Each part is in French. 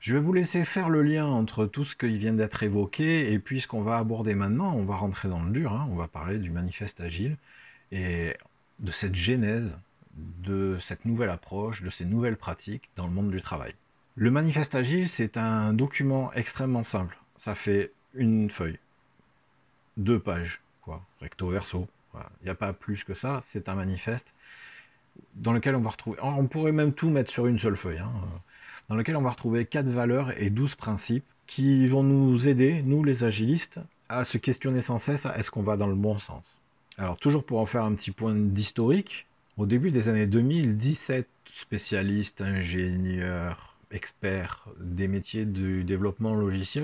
Je vais vous laisser faire le lien entre tout ce qui vient d'être évoqué et puis ce qu'on va aborder maintenant. On va rentrer dans le dur, hein. On va parler du manifeste agile et de cette genèse, de cette nouvelle approche, de ces nouvelles pratiques dans le monde du travail. Le manifeste agile, c'est un document extrêmement simple. Ça fait une feuille, 2 pages, quoi, recto verso. Voilà. Il n'y a pas plus que ça. C'est un manifeste dans lequel on va retrouver. On pourrait même tout mettre sur une seule feuille, hein, dans lequel on va retrouver 4 valeurs et 12 principes qui vont nous aider, nous les agilistes, à se questionner sans cesse, est-ce qu'on va dans le bon sens. Alors toujours pour en faire un petit point d'historique, au début des années 2000, 17 spécialistes, ingénieurs, experts des métiers du développement logiciel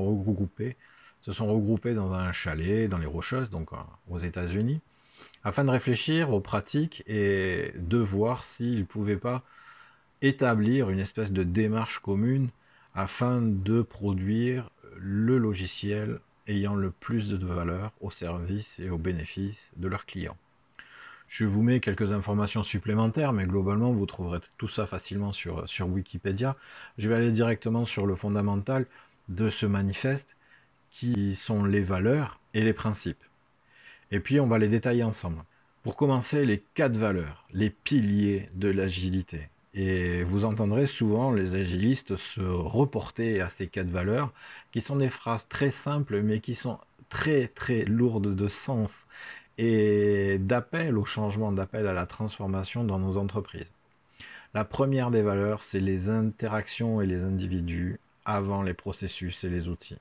se sont regroupés dans un chalet dans les Rocheuses, donc aux États-Unis, afin de réfléchir aux pratiques et de voir s'ils ne pouvaient pas établir une espèce de démarche commune afin de produire le logiciel ayant le plus de valeur au service et au bénéfice de leurs clients. Je vous mets quelques informations supplémentaires, mais globalement, vous trouverez tout ça facilement sur Wikipédia. Je vais aller directement sur le fondamental de ce manifeste, qui sont les valeurs et les principes. Et puis, on va les détailler ensemble. Pour commencer, les 4 valeurs, les piliers de l'agilité. Et vous entendrez souvent les agilistes se reporter à ces 4 valeurs, qui sont des phrases très simples, mais qui sont très très lourdes de sens et d'appel au changement, d'appel à la transformation dans nos entreprises. La première des valeurs, c'est les interactions et les individus avant les processus et les outils.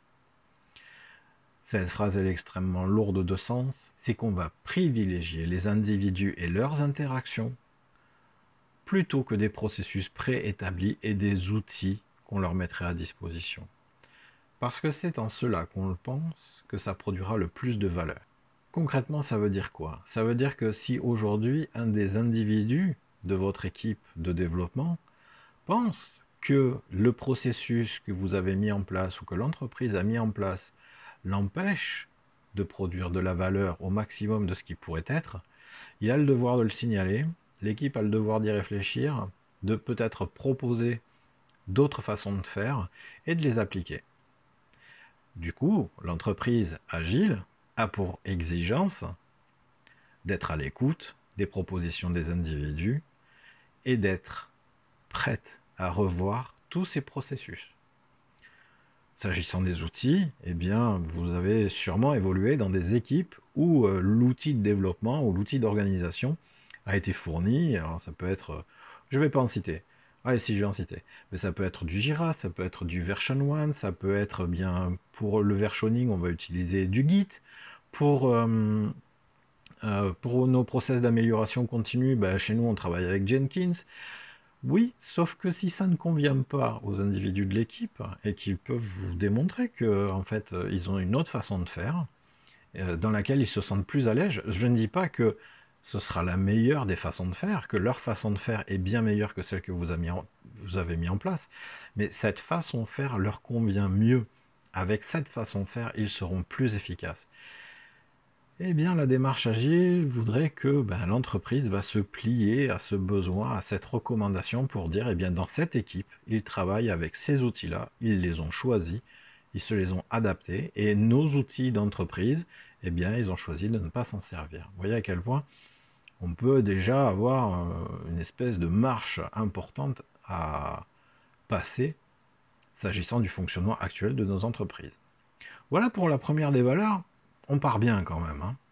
Cette phrase elle est extrêmement lourde de sens, c'est qu'on va privilégier les individus et leurs interactions plutôt que des processus préétablis et des outils qu'on leur mettrait à disposition. Parce que c'est en cela qu'on le pense que ça produira le plus de valeur. Concrètement, ça veut dire quoi? Ça veut dire que si aujourd'hui un des individus de votre équipe de développement pense que le processus que vous avez mis en place ou que l'entreprise a mis en place l'empêche de produire de la valeur au maximum de ce qui pourrait être, il a le devoir de le signaler, l'équipe a le devoir d'y réfléchir, de peut-être proposer d'autres façons de faire et de les appliquer. Du coup, l'entreprise agile a pour exigence d'être à l'écoute des propositions des individus et d'être prête à revoir tous ces processus. S'agissant des outils, eh bien, vous avez sûrement évolué dans des équipes où l'outil de développement ou l'outil d'organisation a été fourni. Alors ça peut être, je ne vais pas en citer. Ah, si je vais en citer. Mais ça peut être du Jira, ça peut être du Version 1, ça peut être bien pour le versioning, on va utiliser du Git. Pour nos process d'amélioration continue, chez nous on travaille avec Jenkins. Oui, sauf que si ça ne convient pas aux individus de l'équipe et qu'ils peuvent vous démontrer que en fait ils ont une autre façon de faire, dans laquelle ils se sentent plus à l'aise, je ne dis pas que ce sera la meilleure des façons de faire, que leur façon de faire est bien meilleure que celle que vous avez mis en place, mais cette façon de faire leur convient mieux. Avec cette façon de faire, ils seront plus efficaces. Eh bien, la démarche agile voudrait que l'entreprise va se plier à ce besoin, à cette recommandation pour dire, eh bien, dans cette équipe, ils travaillent avec ces outils-là, ils les ont choisis, ils se les ont adaptés, et nos outils d'entreprise, eh bien, ils ont choisi de ne pas s'en servir. Vous voyez à quel point on peut déjà avoir une espèce de marche importante à passer s'agissant du fonctionnement actuel de nos entreprises. Voilà pour la première des valeurs, on part bien quand même, hein.